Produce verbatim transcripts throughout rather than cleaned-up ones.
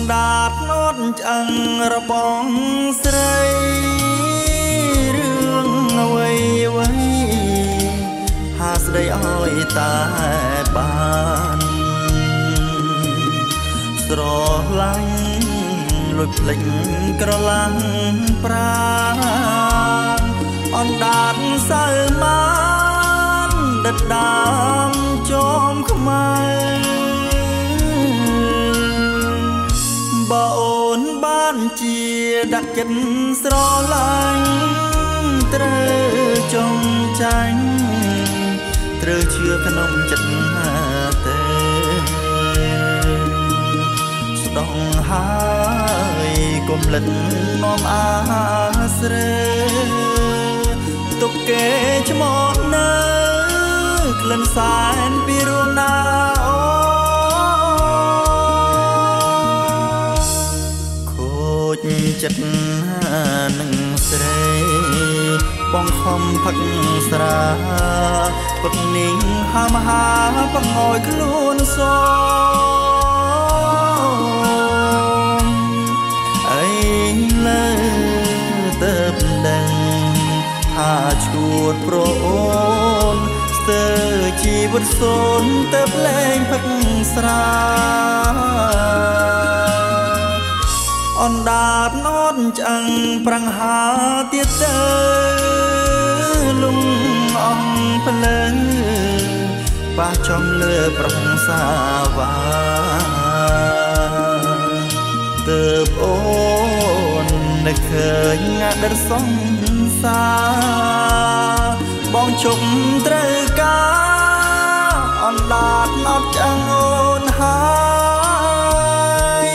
ដាតណត់ឆ្អឹងរបងស្រីរឿងអ្វីអ្វីហាស្ដីអើយតែបានស្រឡាញ់លួចភ្លេចក្រឡាំងប្រាអណ្ដាតសើមានដិតដាមចោមខ្មៅបើអូនបានជាដាក់ចិត្តស្រឡាញ់ត្រូវចងចាញ់ត្រូវជឿក្នុងចិត្តណាទេស្ដងហើយកុំលិតនាំអាស្រេទុកគេឆ្មត់នៅក្លិនសែនពីរួមណាអូខូចចិត្តនឹងស្រីបងខំផឹកស្រាពុតនាងហាមហាបង្អោយខ្លួនសអីលើទៅដឹងថាជួតប្រអូនស្ទើរជីវិតសូនទៅលែងផឹកស្រាអណ្ដាតណត់ឆ្អឹងប្រាំងហាទៀតទៅលំអងភ្លើងប៉ះចំលើប្រងសាវ៉ាទើបអូននឹកឃើញងាដិតសង្សារបងជុំត្រូវការអណ្ដាតណត់ឆ្អឹងអូនហើយ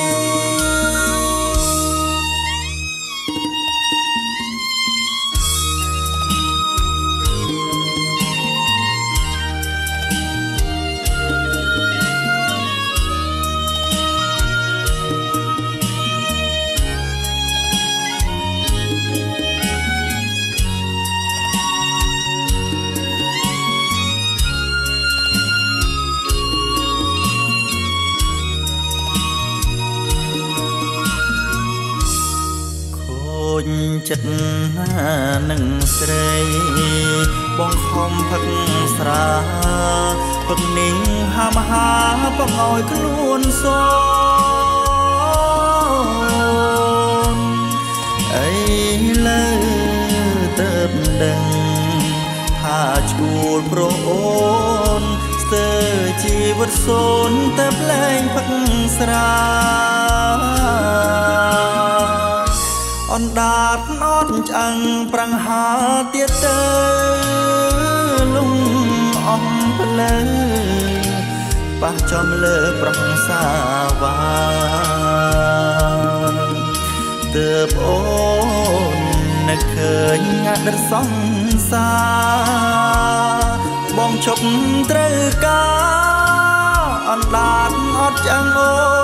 ចិត្តនឹងស្រីបងខំផឹកស្រាពុតនាងហាមហាបង្អោយខ្លួនសអីលើទៅដឹងថាជួលប្រអូនស្ទើរជីវិតសូនទៅលែងផឹកស្រាអណ្ដាតណត់ឆ្អឹងប្រាំងហាទៀតទៅលំអងភ្លើងប៉ះចំលើប្រងសាវ៉ាទើបអូននឹកឃើញងាដិតសង្សារបងជប់ត្រូវការអណ្ដាតអត់ឆ្អឹងអូ